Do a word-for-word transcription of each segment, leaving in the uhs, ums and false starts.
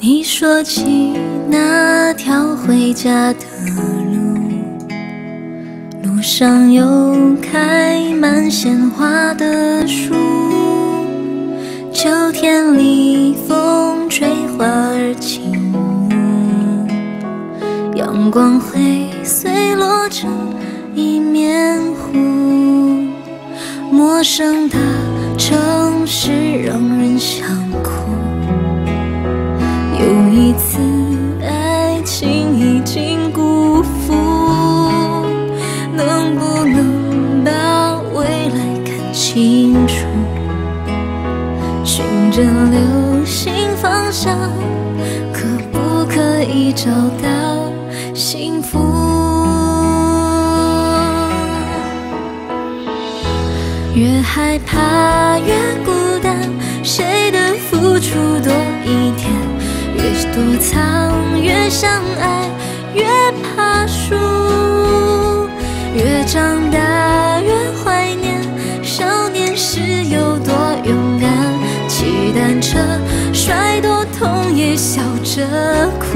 你说起那条回家的路，路上有开满鲜花的树，秋天里风吹花儿轻舞，阳光会碎落成一面湖。陌生的城市让人想哭，有一次爱情已经辜负，能不能把未来看清楚？循着流星方向，可不可以找到幸福？越害怕越孤单，谁的付出多一点？越躲藏越相爱，越怕输，越长大越怀念少年时有多勇敢，骑单车摔多痛也笑着哭，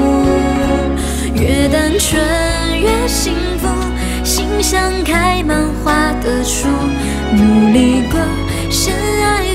越单纯越幸福，心像开满花的树，努力过深爱